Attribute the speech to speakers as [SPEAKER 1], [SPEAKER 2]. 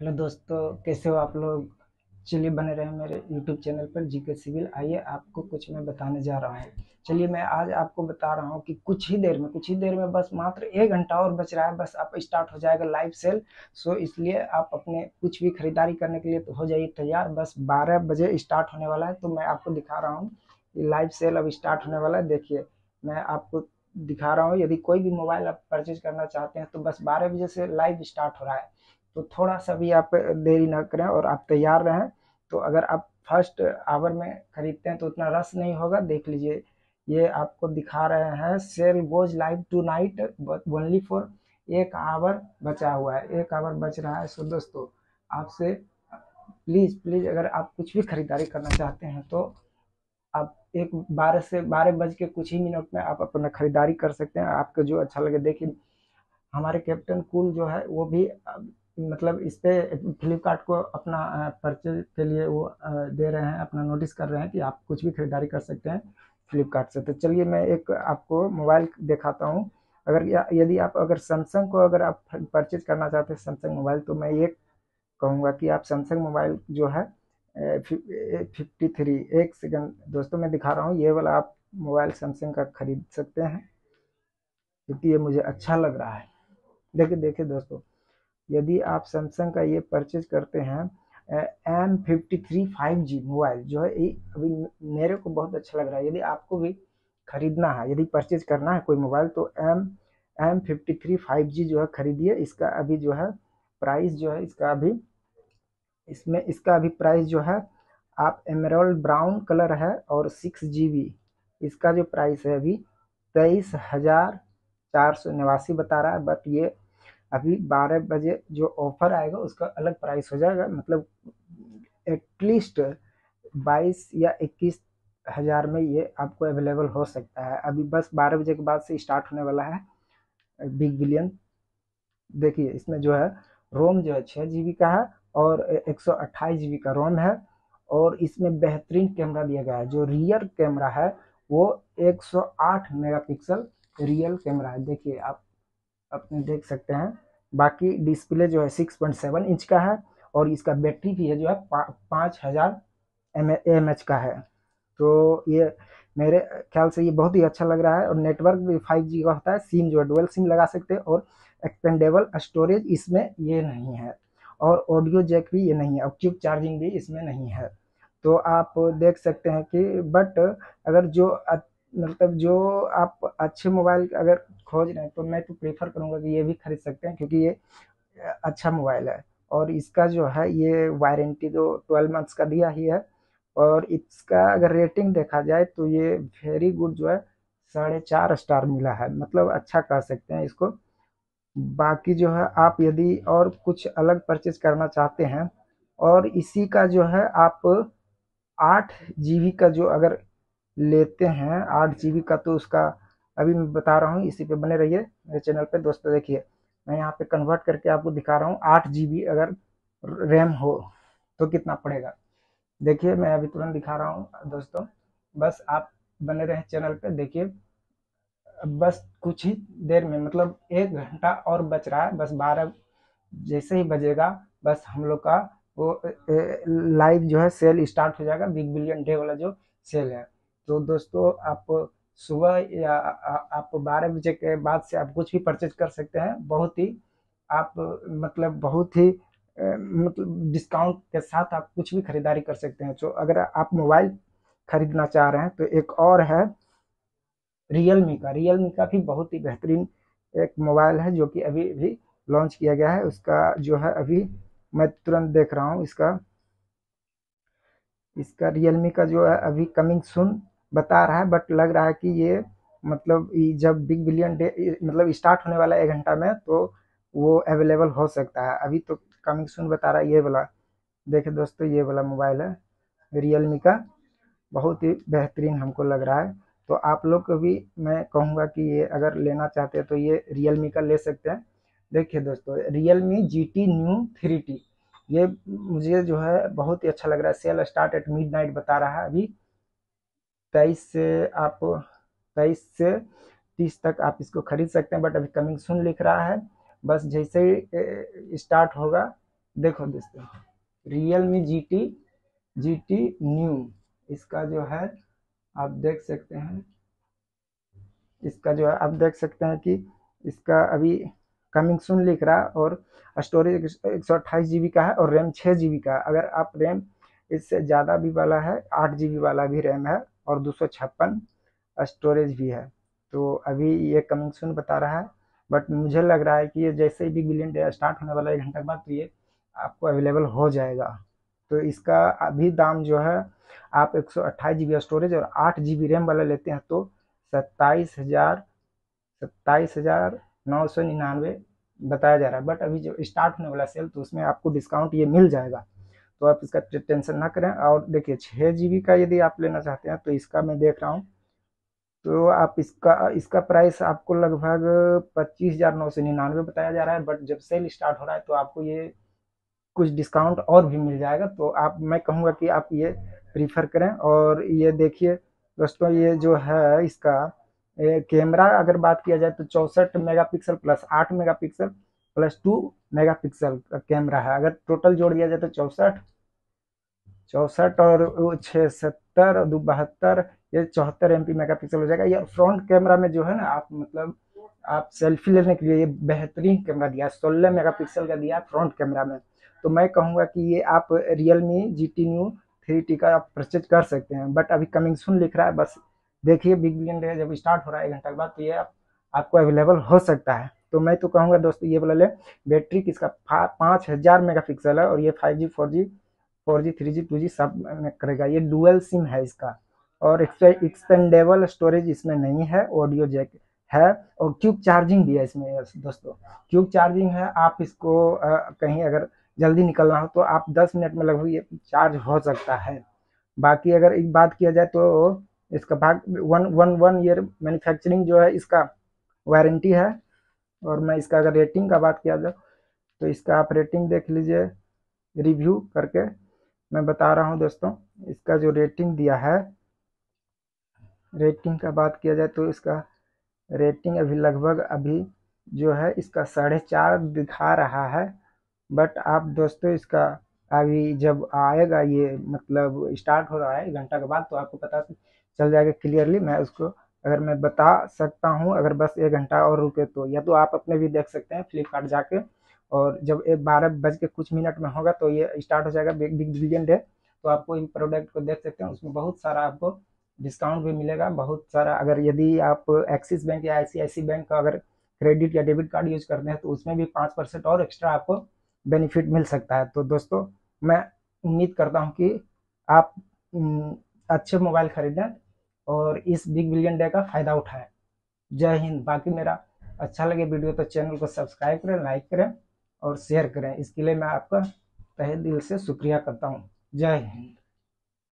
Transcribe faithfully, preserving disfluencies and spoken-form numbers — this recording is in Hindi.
[SPEAKER 1] हेलो दोस्तों, कैसे हो आप लोग। चलिए बने रहे मेरे यूट्यूब चैनल पर जीके सिविल। आइए आपको कुछ मैं बताने जा रहा हूँ। चलिए मैं आज आपको बता रहा हूँ कि कुछ ही देर में कुछ ही देर में बस मात्र एक घंटा और बच रहा है, बस आप स्टार्ट हो जाएगा लाइव सेल। सो इसलिए आप अपने कुछ भी खरीदारी करने के लिए तो हो जाइए तैयार। बस बारह बजे स्टार्ट होने वाला है, तो मैं आपको दिखा रहा हूँ लाइव सेल अब स्टार्ट होने वाला है। देखिए मैं आपको दिखा रहा हूँ, यदि कोई भी मोबाइल आप परचेज करना चाहते हैं तो बस बारह बजे से लाइव स्टार्ट हो रहा है। तो थोड़ा सा भी आप देरी ना करें और आप तैयार रहें। तो अगर आप फर्स्ट आवर में खरीदते हैं तो उतना रस नहीं होगा। देख लीजिए, ये आपको दिखा रहे हैं sale goes live tonight only for एक आवर बचा हुआ है, एक आवर बच रहा है। सो दोस्तों आपसे प्लीज़ प्लीज़ अगर आप कुछ भी खरीदारी करना चाहते हैं तो आप एक बारह से बारह बज के कुछ ही मिनट में आप अपना खरीदारी कर सकते हैं, आपको जो अच्छा लगे। देखिए हमारे कैप्टन कूल जो है वो भी मतलब इस पे फ्लिपकार्ट को अपना परचेज के लिए वो दे रहे हैं, अपना नोटिस कर रहे हैं कि आप कुछ भी खरीदारी कर सकते हैं फ्लिपकार्ट से। तो चलिए मैं एक आपको मोबाइल दिखाता हूँ। अगर यदि आप अगर सैमसंग को अगर आप परचेज करना चाहते हैं सैमसंग मोबाइल, तो मैं ये कहूँगा कि आप सैमसंग मोबाइल जो है फिफ्टी थ्री, एक सेकंड दोस्तों मैं दिखा रहा हूँ, ये वाला आप मोबाइल सैमसंग का खरीद सकते हैं क्योंकि ये मुझे अच्छा लग रहा है। देखिए देखिए दोस्तों, यदि आप सैमसंग का ये परचेज करते हैं M fifty three five G mobile जो है, ये अभी मेरे को बहुत अच्छा लग रहा है। यदि आपको भी खरीदना है, यदि परचेज करना है कोई मोबाइल, तो M M fifty three five G जो है खरीदिए। इसका अभी जो है प्राइस जो है इसका अभी इसमें इसका अभी प्राइस जो है, आप एमराल्ड ब्राउन कलर है और सिक्स जी बी, इसका जो प्राइस है अभी तेईस हजार चार सौ नवासी बता रहा है। बट ये अभी बारह बजे जो ऑफर आएगा उसका अलग प्राइस हो जाएगा, मतलब एटलीस्ट बाईस या इक्कीस हजार में ये आपको अवेलेबल हो सकता है। अभी बस बारह बजे के बाद से स्टार्ट होने वाला है बिग बिलियन। देखिए इसमें जो है रोम जो है छः जी बी का है और एक सौ अट्ठाईस जी बी का रोम है। और इसमें बेहतरीन कैमरा दिया गया है, जो रियर कैमरा है वो एक सौ आठ मेगापिक्सल रियल कैमरा है। देखिए आप अपने देख सकते हैं। बाकी डिस्प्ले जो है सिक्स पॉइंट सेवन इंच का है और इसका बैटरी भी है जो है पाँच हजार एम एच का है। तो ये मेरे ख्याल से ये बहुत ही अच्छा लग रहा है। और नेटवर्क भी फाइव जी का होता है, सिम जो है डुअल सिम लगा सकते हैं और एक्सपेंडेबल स्टोरेज इसमें ये नहीं है। और ऑडियो जैक भी ये नहीं है और क्विक चार्जिंग भी इसमें नहीं है। तो आप देख सकते हैं कि बट अगर जो मतलब जो आप अच्छे मोबाइल अगर खोज रहे हैं तो मैं तो प्रेफर करूंगा कि ये भी खरीद सकते हैं क्योंकि ये अच्छा मोबाइल है। और इसका जो है ये वारंटी तो ट्वेल्व मंथ्स का दिया ही है। और इसका अगर रेटिंग देखा जाए तो ये वेरी गुड जो है साढ़े चार स्टार मिला है, मतलब अच्छा कह सकते हैं इसको। बाकी जो है आप यदि और कुछ अलग परचेज करना चाहते हैं और इसी का जो है आप आठ जीबी का जो अगर लेते हैं आठ जीबी का, तो उसका अभी मैं बता रहा हूँ, इसी पे बने रहिए मेरे चैनल पे दोस्तों। देखिए मैं यहाँ पे कन्वर्ट करके आपको दिखा रहा हूँ, आठ जीबी अगर रैम हो तो कितना पड़ेगा। देखिए मैं अभी तुरंत दिखा रहा हूँ दोस्तों, बस आप बने रहे चैनल पे। देखिए बस कुछ ही देर में मतलब एक घंटा और बच रहा है, बस बारह जैसे ही बजेगा बस हम लोग का वो लाइव जो है सेल स्टार्ट हो जाएगा, बिग बिलियन डे वाला जो सेल है। तो दोस्तों आप सुबह या आप बारह बजे के बाद से आप कुछ भी परचेज कर सकते हैं, बहुत ही आप मतलब बहुत ही मतलब डिस्काउंट के साथ आप कुछ भी खरीदारी कर सकते हैं। तो अगर आप मोबाइल खरीदना चाह रहे हैं तो एक और है रियलमी का। रियलमी का भी बहुत ही बेहतरीन एक मोबाइल है जो कि अभी भी लॉन्च किया गया है। उसका जो है अभी मैं तुरंत देख रहा हूँ, इसका इसका रियलमी का जो है अभी कमिंग सुन बता रहा है। बट लग रहा है कि ये मतलब जब बिग बिलियन डे मतलब स्टार्ट होने वाला है एक घंटा में, तो वो अवेलेबल हो सकता है। अभी तो कमिंग सुन बता रहा है ये वाला। देखिए दोस्तों ये वाला मोबाइल है रियलमी का, बहुत ही बेहतरीन हमको लग रहा है। तो आप लोग को भी मैं कहूँगा कि ये अगर लेना चाहते हैं तो ये रियलमी का ले सकते हैं। देखिए दोस्तों Realme G T new three T, ये मुझे जो है बहुत ही अच्छा लग रहा है। Sale start at midnight बता रहा है अभी तेईस से आप तेईस से तीस तक आप इसको खरीद सकते हैं। बट अभी कमिंग सुन लिख रहा है, बस जैसे ही स्टार्ट होगा देखो दोस्तों, Realme G T G T new, इसका जो है आप देख सकते हैं, इसका जो है आप देख सकते हैं कि इसका अभी कमिंग सून लिख रहा है, और स्टोरेज एक सौ अट्ठाईस जी बी का है और रैम छः जी बी का है। अगर आप रैम इससे ज़्यादा भी वाला है, आठ जी बी वाला भी रैम है और दो सौ छप्पन स्टोरेज भी है। तो अभी ये कमिंग सून बता रहा है, बट मुझे लग रहा है कि ये जैसे ही बिग बिलियन डे स्टार्ट होने वाला है एक घंटे बाद, तो ये आपको अवेलेबल हो जाएगा। तो इसका अभी दाम जो है, आप एक सौ अट्ठाईस जी बी स्टोरेज और आठ जी बी रैम वाला लेते हैं तो सत्ताईस हज़ार सत्ताईस हज़ार नौ सौ निन्यानवे बताया जा रहा है। बट अभी जो स्टार्ट होने वाला सेल, तो उसमें आपको डिस्काउंट ये मिल जाएगा, तो आप इसका टेंशन ना करें। और देखिए छः जी बी का यदि आप लेना चाहते हैं, तो इसका मैं देख रहा हूँ, तो आप इसका इसका प्राइस आपको लगभग पच्चीस हज़ार नौ सौ निन्यानवे बताया जा रहा है। बट जब सेल स्टार्ट हो रहा है, तो आपको ये कुछ डिस्काउंट और भी मिल जाएगा। तो आप, मैं कहूँगा कि आप ये प्रीफर करें। और ये देखिए दोस्तों, ये जो है इसका कैमरा अगर बात किया जाए, तो चौंसठ मेगापिक्सल प्लस आठ मेगापिक्सल प्लस टू मेगापिक्सल का कैमरा है। अगर टोटल जोड़ दिया जाए तो चौंसठ चौंसठ और छः सत्तर और दो बहत्तर, ये चौहत्तर एम पी मेगा पिक्सल हो जाएगा। ये फ्रंट कैमरा में जो है ना, आप मतलब आप सेल्फी लेने के लिए ये बेहतरीन कैमरा दिया है, सोलह मेगा पिक्सल का दिया है फ्रंट कैमरा में। तो मैं कहूँगा कि ये आप Realme G T new three T का आप परचेज कर सकते हैं। बट अभी कमिंग सून लिख रहा है, बस देखिए बिग बिलियन डे जब स्टार्ट हो रहा है एक घंटे के बाद, तो ये आप, आपको अवेलेबल हो सकता है। तो मैं तो कहूँगा दोस्तों ये वाला ले। बैटरी किसका पाँच हज़ार मेगा पिक्सल है, और ये five G four G four G three G two G सब में करेगा। ये डुअल सिम है इसका, और एक्सपेंडेबल स्टोरेज इसमें नहीं है, ऑडियो जैक है, और क्यूब चार्जिंग भी है इसमें दोस्तों। क्यूब चार्जिंग है, आप इसको आ, कहीं अगर जल्दी निकलना हो, तो आप दस मिनट में लगभग ये चार्ज हो सकता है। बाकी अगर एक बात किया जाए, तो इसका भाग one one one year manufacturing जो है इसका वारंटी है। और मैं इसका अगर रेटिंग का बात किया जाए, तो इसका आप रेटिंग देख लीजिए रिव्यू करके। मैं बता रहा हूँ दोस्तों, इसका जो रेटिंग दिया है, रेटिंग का बात किया जाए तो इसका रेटिंग अभी लगभग अभी जो है इसका साढ़े चार दिखा रहा है। बट आप दोस्तों इसका अभी जब आएगा, ये मतलब स्टार्ट हो रहा है एक घंटा के बाद, तो आपको पता चल जाएगा क्लियरली। मैं उसको अगर मैं बता सकता हूँ, अगर बस एक घंटा और रुके तो, या तो आप अपने भी देख सकते हैं फ्लिपकार्ट जाके, और जब एक बारह बज के कुछ मिनट में होगा, तो ये स्टार्ट हो जाएगा बिग बिग बिलियन डे। तो आपको इन प्रोडक्ट को देख सकते हैं, उसमें बहुत सारा आपको डिस्काउंट भी मिलेगा, बहुत सारा। अगर यदि आप एक्सिस बैंक या आई सी आई सी बैंक का अगर क्रेडिट या डेबिट कार्ड यूज करते हैं, तो उसमें भी पाँच परसेंट और एक्स्ट्रा आपको बेनिफिट मिल सकता है। तो दोस्तों मैं उम्मीद करता हूँ कि आप अच्छे मोबाइल खरीदें और इस बिग बिलियन डे का फ़ायदा उठाएं। जय हिंद। बाकी मेरा अच्छा लगे वीडियो तो चैनल को सब्सक्राइब करें, लाइक करें और शेयर करें। इसके लिए मैं आपका तहे दिल से शुक्रिया करता हूँ। जय हिंद।